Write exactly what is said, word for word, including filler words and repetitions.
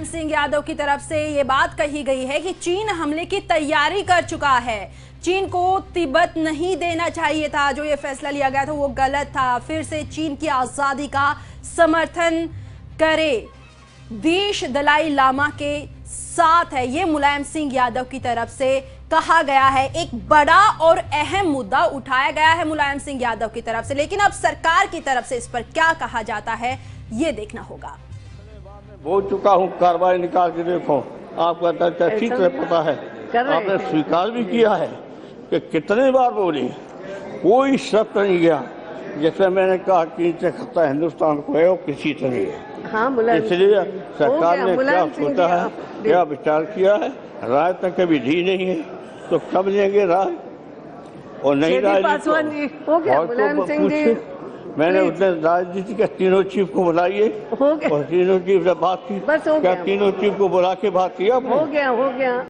सिंह यादव की तरफ से ये बात कही गई है कि चीन हमले की तैयारी कर चुका है। चीन को तिब्बत नहीं देना चाहिए था, जो ये फैसला लिया गया था वो गलत था। फिर से चीन की आजादी का समर्थन करे, देश दलाई लामा के साथ है, ये मुलायम सिंह यादव की तरफ से कहा गया है। एक बड़ा और अहम मुद्दा उठाया गया है मुलायम सिंह यादव की तरफ से, लेकिन अब सरकार की तरफ से इस पर क्या कहा जाता है ये देखना होगा। बोल चुका हूँ, कार्रवाई निकाल के देखो, आपका तर्क ठीक से पता है। आपने स्वीकार भी किया है कि कितने बार बोली, कोई शब्द नहीं गया जैसे मैंने कहा कि खतरा हिंदुस्तान को है वो किसी तरह है। हाँ, इसलिए सरकार ने क्या सोचा है, क्या विचार किया है, राय तक कभी दी नहीं है, तो कब लेंगे राय? और नहीं राय मैंने उसने राजनीति के तीनों चीफ को बुलाइए और तीनों चीफ से बात की। क्या तीनों चीफ को बुला के बात किया? हो गया हो गया